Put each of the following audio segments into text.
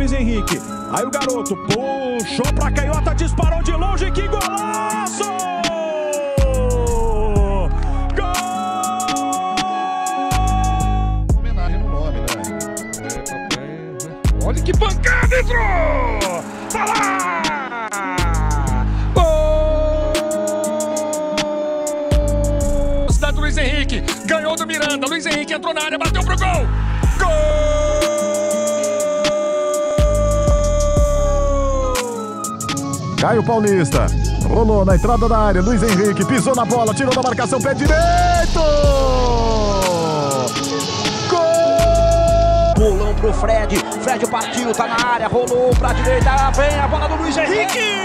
Luiz Henrique. Aí o garoto puxou pra canhota, disparou de longe, que golaço! Gol! Homenagem no nome, né? Olha que pancada, entrou! Tá lá! Cidade do Luiz Henrique, ganhou do Miranda, Luiz Henrique entrou na área, bateu pro gol! Gol! Caio Paulista, rolou na entrada da área, Luiz Henrique pisou na bola, tirou da marcação, pé direito! Gol! Bolão pro Fred, Fred partiu, tá na área, rolou pra direita, vem a bola do Luiz Henrique!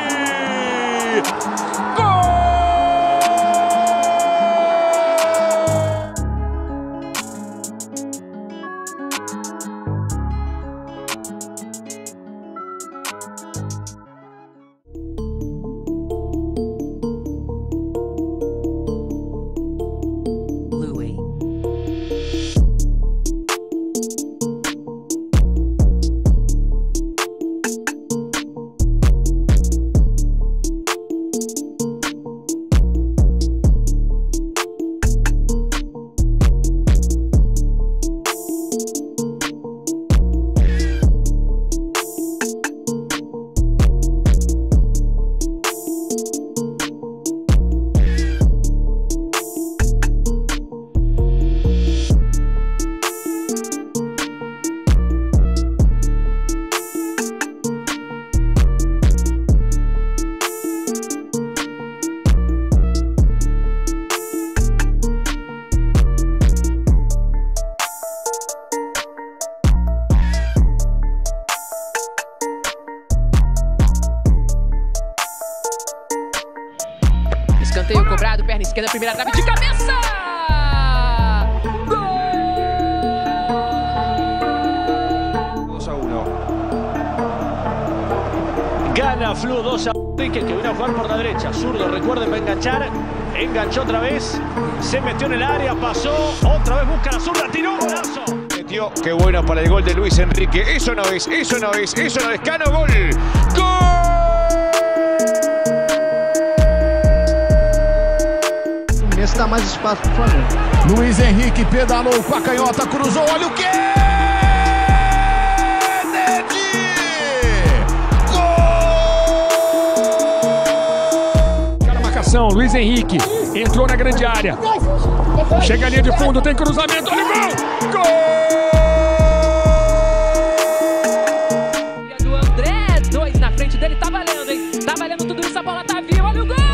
Escanteio cobrado, perna esquerda, primeira trave de cabeça! Gol! 2-1. Gana Flu 2-1. Que viene a jugar por la derecha. Zurdo, recuerden, va a enganchar. Enganchó otra vez. Se metió en el área, pasó. Otra vez busca la zurda, tiró. Golazo. Metió, qué bueno para el gol de Luis Enrique. Eso no es, eso no es, eso no es. Cano, gol. ¡Gol! Dá mais espaço pro Flamengo. Luiz Henrique pedalou com a canhota, cruzou, olha o Kennedy! Gol! Cara, marcação, Luiz Henrique entrou na grande área. Chega a linha de fundo, tem cruzamento, olha o gol! Gol! Do André, 2 na frente dele, tá valendo, hein? Tá valendo tudo isso, a bola tá viva, olha o gol!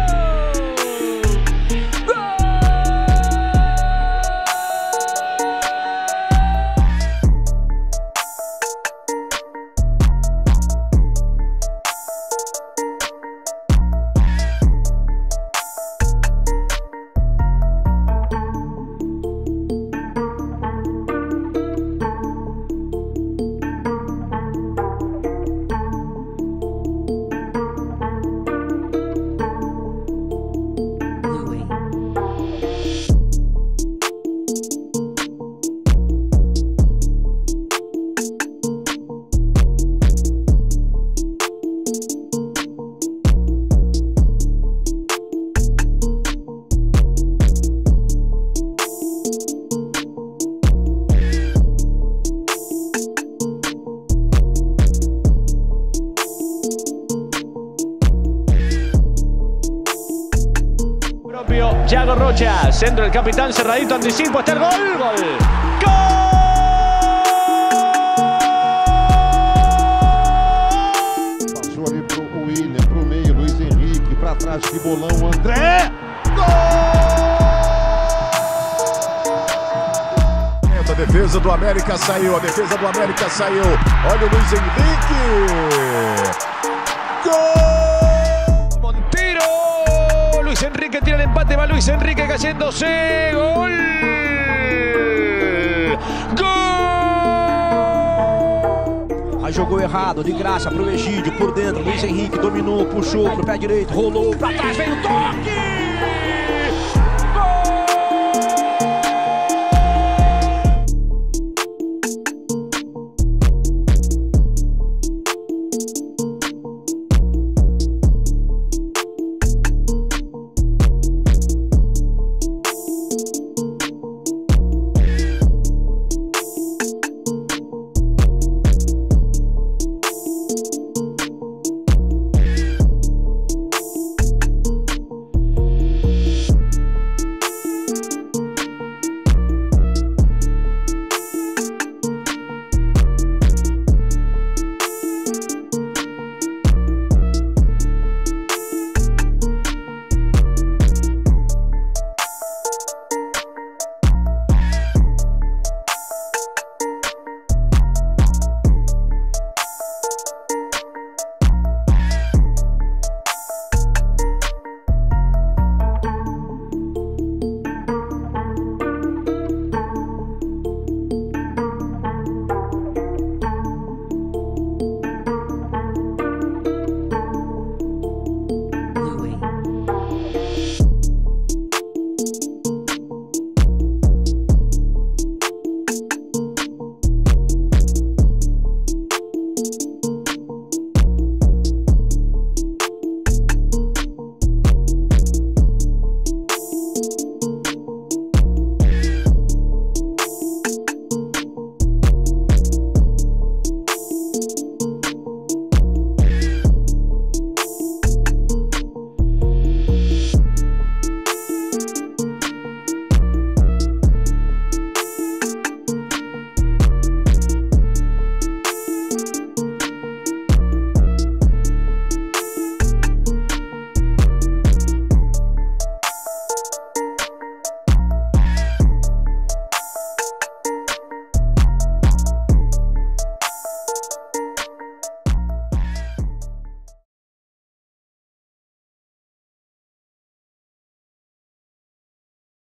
Thiago Rocha, centro del capitán, cerradito, anticipo, está el gol, gol. ¡Gol! Passou ali pro William, pro meio, Luiz Henrique, pra trás de bolão, André. Gol! A defesa do América saiu, a defesa do América saiu. Olha o Luiz Henrique. Gol! Luis Enrique tira el empate, va Luis Enrique cayéndose. ¡Gol! ¡Gol! Aí jogou errado, de graça pro Egídio, por dentro, Luiz Henrique dominou, puxou pro pé direito, rolou pra trás, veio o toque!